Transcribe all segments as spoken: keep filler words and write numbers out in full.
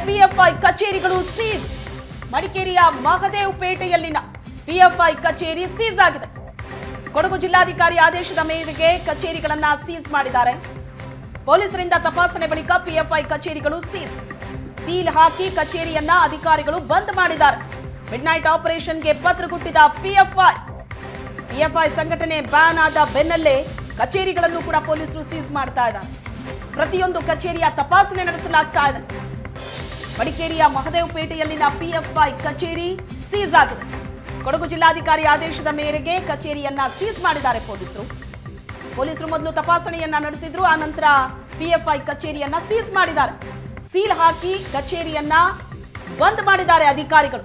PFI ಕಚೇರಿಗಳು seize. ಮಡಿಕೇರಿಯ ಮಹದೇವಪೇಟೆಯಲ್ಲಿನ PFI ಕಚೇರಿ ಸೀಸ್ ಆಗಿದೆ. ಕೊಡಗು ಜಿಲ್ಲಾಧಿಕಾರಿ ಆದೇಶದ ಮೇರೆಗೆ ಕಚೇರಿಗಳನ್ನ ಸೀಸ್ ಮಾಡಿದ್ದಾರೆ. ಪೊಲೀಸರಿಂದ ತಪಾಸಣೆ ಬಳಿಕ ಪಿಎಫ್ಐ ಕಚೇರಿಗಳು ಸೀಸ್. ಸೀಲ್ ಹಾಕಿ ಕಚೇರಿಯನ್ನ ಅಧಿಕಾರಿಗಳು ಬಂದ್ ಮಾಡಿದ್ದಾರೆ. ಮಿಡ್ ನೈಟ್ ಆಪರೇಷನ್ಗೆ ಪತ್ರಗುಟ್ಟಿದ ಪಿಎಫ್ಐ ಪಿಎಫ್ಐ ಸಂಘಟನೆ ಬ್ಯಾನ್ ಆದ ಬೆನ್ನಲ್ಲೇ ಕಚೇರಿಗಳನ್ನು ಕೂಡ ಪೊಲೀಸರು ಸೀಸ್ ಮಾಡ್ತಾ ಇದ್ದಾರೆ. ಪ್ರತಿಯೊಂದು ಕಚೇರಿಯ ತಪಾಸಣೆ ನಡೆಸಲಾಗ್ತಾ ಇದೆ. ಮಡಿಕೇರಿಯ ಮಹದೇವಪೇಟೆಯಲ್ಲಿನ ಪಿಎಫ್ಐ ಕಚೇರಿ ಸೀಸ್ ಆಗಿದೆ. ಕೊಡಗು ಜಿಲ್ಲಾಧಿಕಾರಿ ಆದೇಶದ ಮೇರೆಗೆ ಕಚೇರಿಯನ್ನ ಸೀಸ್ ಮಾಡಿದ್ದಾರೆ ಪೊಲೀಸರು. ಪೊಲೀಸರು ಮೊದಲು ತಪಾಸಣೆಯನ್ನ ನಡೆಸಿದ್ರು, ಆ ನಂತರ ಪಿಎಫ್ಐ ಕಚೇರಿಯನ್ನ ಸೀಸ್ ಮಾಡಿದ್ದಾರೆ. ಸೀಲ್ ಹಾಕಿ ಕಚೇರಿಯನ್ನ ಬಂದ್ ಮಾಡಿದ್ದಾರೆ ಅಧಿಕಾರಿಗಳು.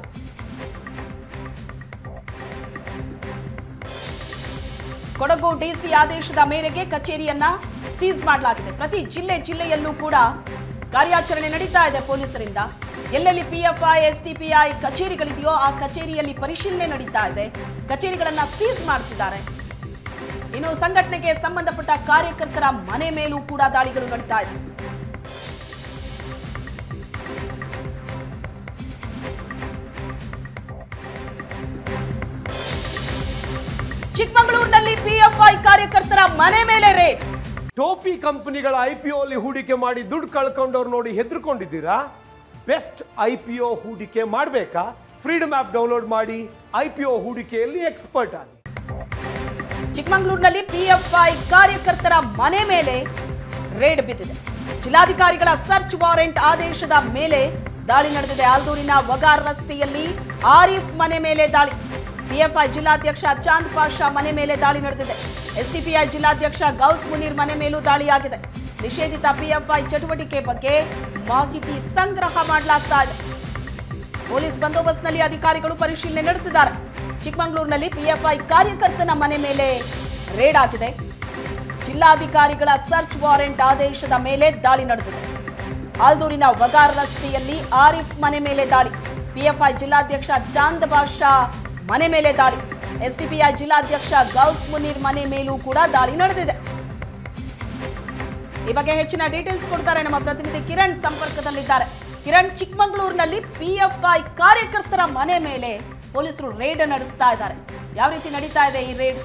ಕೊಡಗು ಡಿಸಿ ಆದೇಶದ ಮೇರೆಗೆ ಕಚೇರಿಯನ್ನ ಸೀಸ್ ಮಾಡಲಾಗಿದೆ. ಪ್ರತಿ ಜಿಲ್ಲೆ ಜಿಲ್ಲೆಯಲ್ಲೂ ಕೂಡ ಕಾರ್ಯಾಚರಣೆ ನಡೀತಾ ಇದೆ ಪೊಲೀಸರಿಂದ. ಎಲ್ಲೆಲ್ಲಿ ಪಿಎಫ್ಐ ಎಸ್ಟಿಪಿಐ ಕಚೇರಿಗಳಿದೆಯೋ ಆ ಕಚೇರಿಯಲ್ಲಿ ಪರಿಶೀಲನೆ ನಡೀತಾ ಇದೆ. ಕಚೇರಿಗಳನ್ನ ಸೀಸ್ ಮಾಡ್ತಿದ್ದಾರೆ. ಇನ್ನು ಸಂಘಟನೆಗೆ ಸಂಬಂಧಪಟ್ಟ ಕಾರ್ಯಕರ್ತರ ಮನೆ ಮೇಲೂ ಕೂಡ ದಾಳಿಗಳು ನಡೀತಾ ಇದೆ. ಚಿಕ್ಕಮಗಳೂರಿನಲ್ಲಿ ಪಿಎಫ್ಐ ಕಾರ್ಯಕರ್ತರ ಮನೆ ಮೇಲೆ ರೇಡ್. ಟೋಪಿ ಕಂಪನಿಗಳ ಐಪಿಒ ಅಲ್ಲಿ ಹೂಡಿಕೆ ಮಾಡಿ ದುಡ್ಡು ಕಳ್ಕೊಂಡವ್ರು ನೋಡಿ ಹೆದರ್ಕೊಂಡಿದ್ದೀರಾ? ಬೆಸ್ಟ್ ಐಪಿಒ ಹೂಡಿಕೆ ಮಾಡಬೇಕಾ? ಫ್ರೀಡಮ್ ಆಪ್ ಡೌನ್ಲೋಡ್ ಮಾಡಿ ಐಪಿಒ ಹೂಡಿಕೆಯಲ್ಲಿ ಎಕ್ಸ್ಪರ್ಟ್ ಆಗಿ. ಚಿಕ್ಕಮಗಳೂರಿನಲ್ಲಿ ಪಿಎಫ್ಐ ಕಾರ್ಯಕರ್ತರ ಮನೆ ಮೇಲೆ ರೇಡ್ ಬಿದ್ದಿದೆ. ಜಿಲ್ಲಾಧಿಕಾರಿಗಳ ಸರ್ಚ್ ವಾರೆಂಟ್ ಆದೇಶದ ಮೇಲೆ ದಾಳಿ ನಡೆದಿದೆ. ಆಲ್ದೂರಿನ ವಗಾರ್ ರಸ್ತೆಯಲ್ಲಿ ಆರಿಫ್ ಮನೆ ಮೇಲೆ ದಾಳಿ. ಪಿಎಫ್ಐ ಜಿಲ್ಲಾಧ್ಯಕ್ಷ ಚಾಂದ್ ಪಾಷಾ ಮನೆ ಮೇಲೆ ದಾಳಿ ನಡೆದಿದೆ. ಎಸ್ಡಿಪಿಐ ಜಿಲ್ಲಾಧ್ಯಕ್ಷ ಗೌಸ್ ಮುನೀರ್ ಮನೆ ಮೇಲೂ ದಾಳಿಯಾಗಿದೆ. ನಿಷೇಧಿತ ಪಿಎಫ್ಐ ಚಟುವಟಿಕೆ ಬಗ್ಗೆ ಮಾಹಿತಿ ಸಂಗ್ರಹ ಮಾಡಲಾಗ್ತಾ ಇದೆ. ಪೊಲೀಸ್ ಬಂದೋಬಸ್ತ್ನಲ್ಲಿ ಅಧಿಕಾರಿಗಳು ಪರಿಶೀಲನೆ ನಡೆಸಿದ್ದಾರೆ. ಚಿಕ್ಕಮಗಳೂರಿನಲ್ಲಿ ಪಿಎಫ್ಐ ಕಾರ್ಯಕರ್ತನ ಮನೆ ಮೇಲೆ ರೇಡ್ ಆಗಿದೆ. ಜಿಲ್ಲಾಧಿಕಾರಿಗಳ ಸರ್ಚ್ ವಾರೆಂಟ್ ಆದೇಶದ ಮೇಲೆ ದಾಳಿ ನಡೆದಿದೆ. ಆಲ್ದೂರಿನ ವಗಾರ್ ರಸ್ತೆಯಲ್ಲಿ ಆರಿಫ್ ಮನೆ ಮೇಲೆ ದಾಳಿ. ಪಿಎಫ್ಐ ಜಿಲ್ಲಾಧ್ಯಕ್ಷ ಚಾಂದ್ ಪಾಷಾ ಮನೆ ಮೇಲೆ ದಾಳಿ. ಎಸ್ಡಿಪಿಐ ಜಿಲ್ಲಾಧ್ಯಕ್ಷ ಗೌಸ್ ಮುನೀರ್ ಮನೆ ಮೇಲೂ ಕೂಡ ದಾಳಿ ನಡೆದಿದೆ. ಈ ಬಗ್ಗೆ ಹೆಚ್ಚಿನ ಡೀಟೇಲ್ಸ್ ಕೊಡ್ತಾರೆ ನಮ್ಮ ಪ್ರತಿನಿಧಿ ಕಿರಣ್ ಸಂಪರ್ಕದಲ್ಲಿದ್ದಾರೆ. ಕಿರಣ್, ಚಿಕ್ಕಮಗಳೂರಿನಲ್ಲಿ ಪಿಎಫ್ಐ ಕಾರ್ಯಕರ್ತರ ಮನೆ ಮೇಲೆ ಪೊಲೀಸರು ರೇಡ್ ನಡೆಸ್ತಾ ಇದ್ದಾರೆ. ಯಾವ ರೀತಿ ನಡೀತಾ ಇದೆ ಈ ರೇಡ್?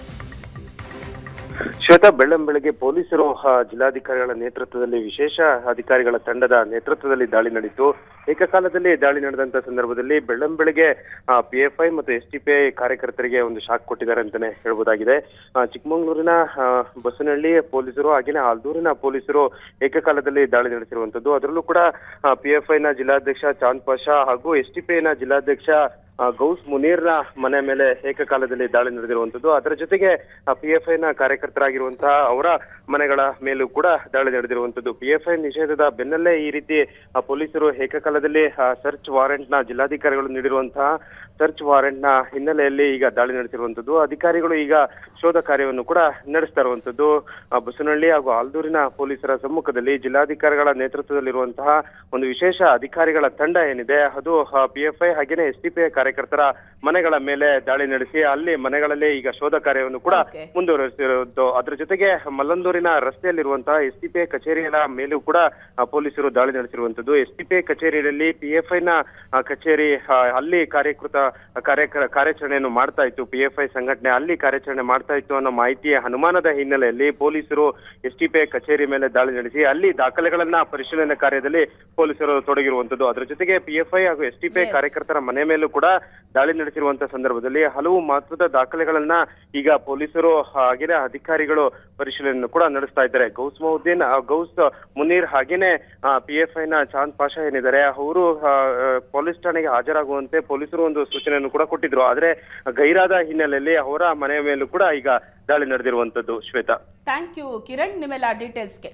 ಶ್ವೇತಾ, ಬೆಳ್ಳಂಬೆಳಗ್ಗೆ ಪೊಲೀಸರು ಜಿಲ್ಲಾಧಿಕಾರಿಗಳ ನೇತೃತ್ವದಲ್ಲಿ ವಿಶೇಷ ಅಧಿಕಾರಿಗಳ ತಂಡದ ನೇತೃತ್ವದಲ್ಲಿ ದಾಳಿ ನಡೆಯಿತು. ಏಕಕಾಲದಲ್ಲಿ ದಾಳಿ ನಡೆದಂತ ಸಂದರ್ಭದಲ್ಲಿ ಬೆಳ್ಳಂಬೆಳಗ್ಗೆ ಪಿಎಫ್ಐ ಮತ್ತು ಎಸ್ಟಿಪಿಐ ಕಾರ್ಯಕರ್ತರಿಗೆ ಒಂದು ಶಾಕ್ ಕೊಟ್ಟಿದ್ದಾರೆ ಅಂತಾನೆ ಹೇಳ್ಬೋದಾಗಿದೆ. ಚಿಕ್ಕಮಗಳೂರಿನ ಬಸವನಹಳ್ಳಿ ಪೊಲೀಸರು ಹಾಗೇನೆ ಆಲ್ದೂರಿನ ಪೊಲೀಸರು ಏಕಕಾಲದಲ್ಲಿ ದಾಳಿ ನಡೆಸಿರುವಂತದ್ದು. ಅದರಲ್ಲೂ ಕೂಡ ಪಿಎಫ್ಐನ ಜಿಲ್ಲಾಧ್ಯಕ್ಷ ಚಾಂದ್ ಪಾಷಾ ಹಾಗೂ ಎಸ್ಟಿಪಿಐನ ಜಿಲ್ಲಾಧ್ಯಕ್ಷ ಗೌಸ್ ಮುನೀರ್ನ ಮನೆ ಮೇಲೆ ಏಕಕಾಲದಲ್ಲಿ ದಾಳಿ ನಡೆದಿರುವಂತದ್ದು. ಅದರ ಜೊತೆಗೆ ಪಿಎಫ್ಐನ ಕಾರ್ಯಕರ್ತರಾಗಿರುವಂತಹ ಅವರ ಮನೆಗಳ ಮೇಲೂ ಕೂಡ ದಾಳಿ ನಡೆದಿರುವಂತದ್ದು. ಪಿಎಫ್ಐ ನಿಷೇಧದ ಬೆನ್ನಲ್ಲೇ ಈ ರೀತಿ ಪೊಲೀಸರು ಏಕಕಾಲದಲ್ಲಿ ಸರ್ಚ್ ವಾರೆಂಟ್ ನ ಜಿಲ್ಲಾಧಿಕಾರಿಗಳು ನೀಡಿರುವಂತಹ ಸರ್ಚ್ ವಾರೆಂಟ್ ನ ಹಿನ್ನೆಲೆಯಲ್ಲಿ ಈಗ ದಾಳಿ ನಡೆಸಿರುವಂತದ್ದು. ಅಧಿಕಾರಿಗಳು ಈಗ ಶೋಧ ಕಾರ್ಯವನ್ನು ಕೂಡ ನಡೆಸ್ತಾ ಇರುವಂತದ್ದು. ಬಸವನಹಳ್ಳಿ ಹಾಗೂ ಆಲ್ದೂರಿನ ಪೊಲೀಸರ ಸಮ್ಮುಖದಲ್ಲಿ ಜಿಲ್ಲಾಧಿಕಾರಿಗಳ ನೇತೃತ್ವದಲ್ಲಿರುವಂತಹ ಒಂದು ವಿಶೇಷ ಅಧಿಕಾರಿಗಳ ತಂಡ ಏನಿದೆ ಅದು ಪಿಎಫ್ಐ ಹಾಗೇನೆ ಎಸ್ಟಿಪಿಐ ಕಾರ್ಯಕರ್ತರ ಮನೆಗಳ ಮೇಲೆ ದಾಳಿ ನಡೆಸಿ ಅಲ್ಲಿ ಮನೆಗಳಲ್ಲಿ ಈಗ ಶೋಧ ಕಾರ್ಯವನ್ನು ಕೂಡ ಮುಂದುವರೆಸಿರುವುದು. ಅದರ ಜೊತೆಗೆ ಮಲ್ಲಂದೂರಿನ ರಸ್ತೆಯಲ್ಲಿರುವಂತಹ ಎಸ್ಟಿಪಿಐ ಕಚೇರಿಯ ಮೇಲೂ ಕೂಡ ಪೊಲೀಸರು ದಾಳಿ ನಡೆಸಿರುವಂತದ್ದು. ಎಸ್ಟಿಪಿಐ ಕಚೇರಿಯಲ್ಲಿ ಪಿಎಫ್ಐನ ಕಚೇರಿ ಅಲ್ಲಿ ಕಾರ್ಯಕೃತ ಕಾರ್ಯ ಕಾರ್ಯಾಚರಣೆಯನ್ನು ಮಾಡ್ತಾ ಇತ್ತು. ಪಿಎಫ್ಐ ಸಂಘಟನೆ ಅಲ್ಲಿ ಕಾರ್ಯಾಚರಣೆ ಮಾಡ್ತಾ ಇತ್ತು ಅನ್ನೋ ಮಾಹಿತಿಯ ಅನುಮಾನದ ಹಿನ್ನೆಲೆಯಲ್ಲಿ ಪೊಲೀಸರು ಎಸ್ಟಿಪಿಐ ಕಚೇರಿ ಮೇಲೆ ದಾಳಿ ನಡೆಸಿ ಅಲ್ಲಿ ದಾಖಲೆಗಳನ್ನ ಪರಿಶೀಲನೆ ಕಾರ್ಯದಲ್ಲಿ ಪೊಲೀಸರು ತೊಡಗಿರುವಂತದ್ದು. ಅದರ ಜೊತೆಗೆ ಪಿಎಫ್ಐ ಹಾಗೂ ಎಸ್ಟಿಪಿಐ ಕಾರ್ಯಕರ್ತರ ಮನೆ ಮೇಲೂ ಕೂಡ ದಾಳಿ ನಡೆಸಿರುವಂತಹ ಸಂದರ್ಭದಲ್ಲಿ ಹಲವು ಮಹತ್ವದ ದಾಖಲೆಗಳನ್ನ ಈಗ ಪೊಲೀಸರು ಹಾಗೇನೆ ಅಧಿಕಾರಿಗಳು ಪರಿಶೀಲನೆ ಕೂಡ ನಡೆಸ್ತಾ ಇದ್ದಾರೆ. ಗೌಸ್ ಮೌದ್ದೀನ್ ಗೌಸ್ ಮುನೀರ್ ಹಾಗೇನೆ ಪಿಎಫ್ಐನ ಚಾಂದ್ ಪಾಷಾ ಏನಿದ್ದಾರೆ ಅವರು ಪೊಲೀಸ್ ಠಾಣೆಗೆ ಹಾಜರಾಗುವಂತೆ ಪೊಲೀಸರು ಒಂದು ಸೂಚನೆಯನ್ನು ಕೂಡ ಕೊಟ್ಟಿದ್ರು. ಆದ್ರೆ ಗೈರಾದ ಹಿನ್ನೆಲೆಯಲ್ಲಿ ಅವರ ಮನೆಯ ಮೇಲೂ ಕೂಡ ಈಗ ದಾಳಿ ನಡೆದಿರುವಂತದ್ದು. ಶ್ವೇತಾ, ಥ್ಯಾಂಕ್ ಯು ಕಿರಣ್ ನಿಮ್ಮೆಲ್ಲ ಡೀಟೇಲ್ಸ್ಗೆ.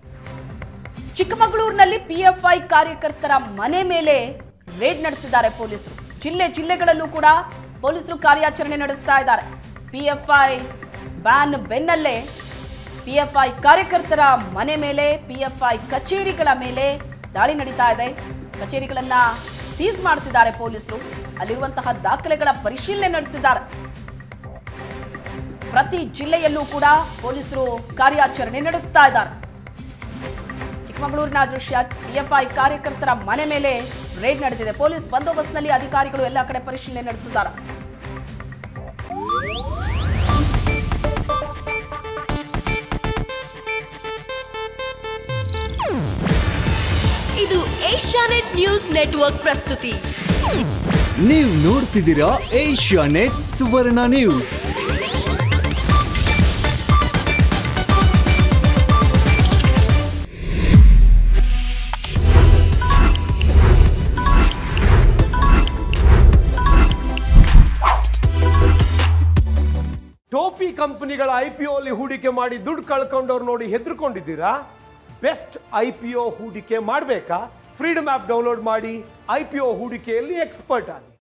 ಚಿಕ್ಕಮಗಳೂರಿನಲ್ಲಿ ಪಿಎಫ್ಐ ಕಾರ್ಯಕರ್ತರ ಮನೆ ಮೇಲೆ ರೇಡ್ ನಡೆಸಿದ್ದಾರೆ ಪೊಲೀಸರು. ಜಿಲ್ಲೆ ಜಿಲ್ಲೆಗಳಲ್ಲೂ ಕೂಡ ಪೊಲೀಸರು ಕಾರ್ಯಾಚರಣೆ ನಡೆಸ್ತಾ ಇದ್ದಾರೆ. ಪಿಎಫ್ಐ ಬ್ಯಾನ್ ಬೆನ್ನಲ್ಲೇ ಪಿಎಫ್ಐ ಕಾರ್ಯಕರ್ತರ ಮನೆ ಮೇಲೆ ಪಿಎಫ್ಐ ಕಚೇರಿಗಳ ಮೇಲೆ ದಾಳಿ ನಡೀತಾ ಇದೆ. ಕಚೇರಿಗಳನ್ನ ಸೀಸ್ ಮಾಡ್ತಿದ್ದಾರೆ ಪೊಲೀಸರು. ಅಲ್ಲಿರುವಂತಹ ದಾಖಲೆಗಳ ಪರಿಶೀಲನೆ ನಡೆಸಿದ್ದಾರೆ. ಪ್ರತಿ ಜಿಲ್ಲೆಯಲ್ಲೂ ಕೂಡ ಪೊಲೀಸರು ಕಾರ್ಯಾಚರಣೆ ನಡೆಸ್ತಾ ಇದ್ದಾರೆ. ಚಿಕ್ಕಮಗಳೂರಿನ ದೃಶ್ಯ. ಪಿಎಫ್ಐ ಕಾರ್ಯಕರ್ತರ ಮನೆ ಮೇಲೆ ರೇಡ್ ನಡೆದಿದೆ. ಪೊಲೀಸ್ ಬಂದೋಬಸ್ತ್ನಲ್ಲಿ ಅಧಿಕಾರಿಗಳು ಎಲ್ಲ ಕಡೆ ಪರಿಶೀಲನೆ ನಡೆಸಿದ್ದಾರೆ. ಇದು ಏಷ್ಯಾನೆಟ್ ನ್ಯೂಸ್ ನೆಟ್ವರ್ಕ್ ಪ್ರಸ್ತುತಿ. ನೀವು ನೋಡ್ತಿದ್ದೀರಾ ಏಷ್ಯಾನೆಟ್ ಸುವರ್ಣ ನ್ಯೂಸ್. ಟೋಪಿ ಕಂಪನಿಗಳ ಐಪಿಒ ಅಲ್ಲಿ ಹೂಡಿಕೆ ಮಾಡಿ ದುಡ್ಡು ಕಳ್ಕೊಂಡವ್ರು ನೋಡಿ ಹೆದರ್ಕೊಂಡಿದ್ದೀರಾ? ಬೆಸ್ಟ್ ಐಪಿಒ ಹೂಡಿಕೆ ಮಾಡಬೇಕಾ? ಫ್ರೀಡಮ್ ಆಪ್ ಡೌನ್ಲೋಡ್ ಮಾಡಿ ಐಪಿಒ ಹೂಡಿಕೆಯಲ್ಲಿ ಎಕ್ಸ್ಪರ್ಟ್ ಆಗಿ.